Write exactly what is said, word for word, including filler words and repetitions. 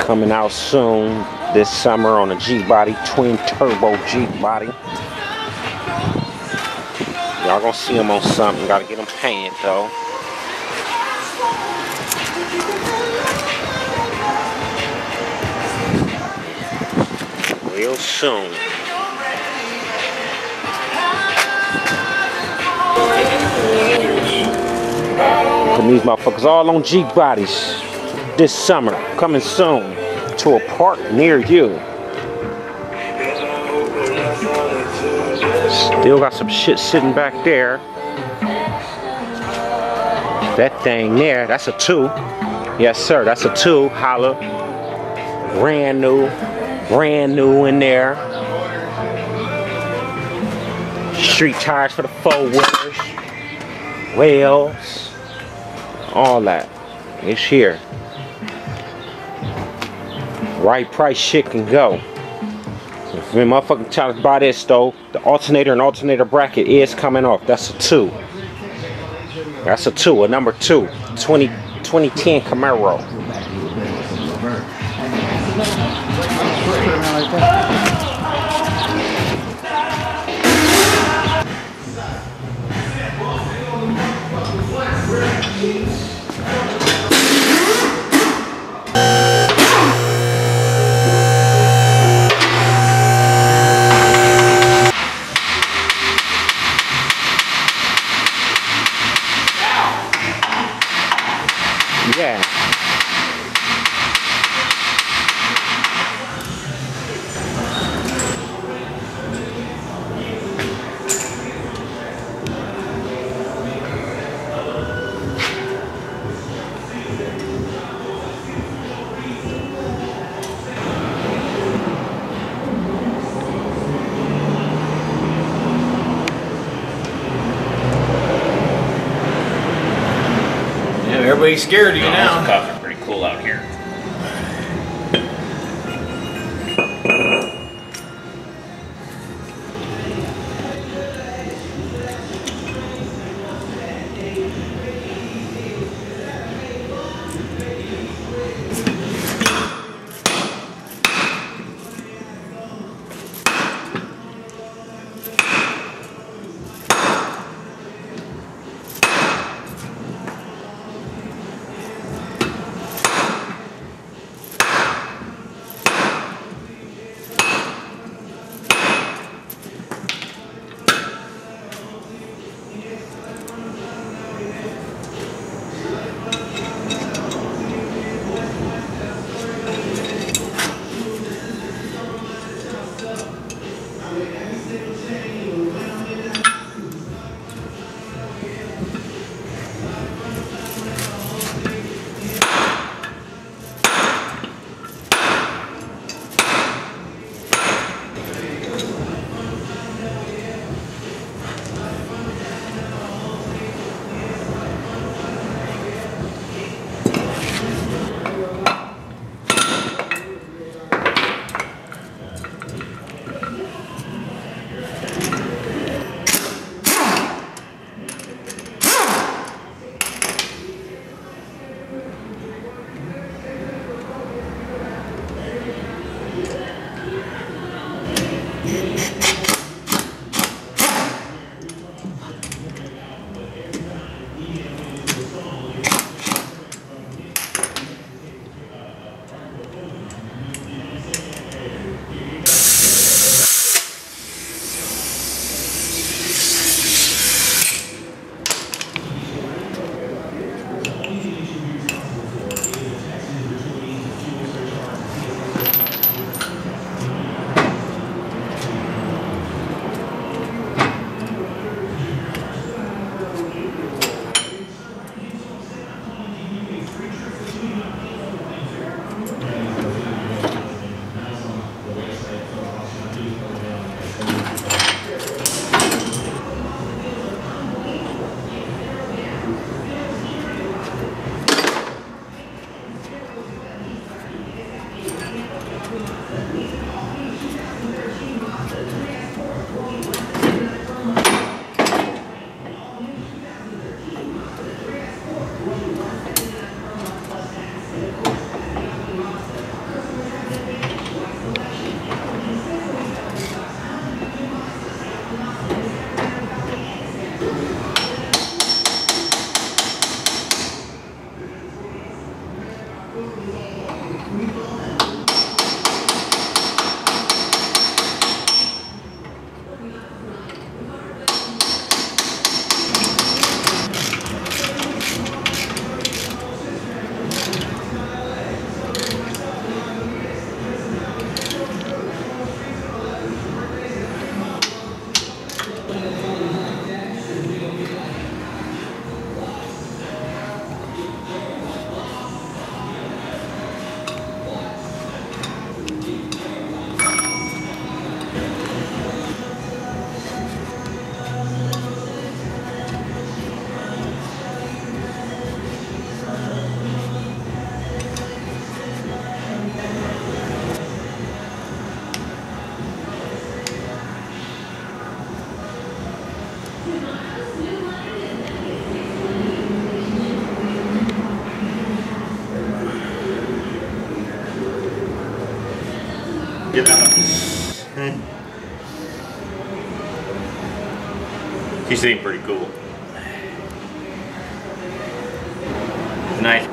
Coming out soon this summer on a G-Body, twin turbo G-Body. Y'all gonna see them on something. Gotta get them painted though. Real soon. Putting these motherfuckers all on G-Bodies this summer. Coming soon to a park near you. Still got some shit sitting back there. That thing there, that's a two. Yes, sir, that's a two. Holla. Brand new. Brand new in there. Street tires for the four-wheelers. Wheels. All that. It's here. Right price shit can go. If you motherfucking trying to buy this though, the alternator and alternator bracket is coming off. That's a two. That's a two, a number two. twenty, twenty ten Camaro. Yeah. Everybody's scared of you no, now. Those cops are pretty cool out here. Get out. She seemed pretty cool. Nice.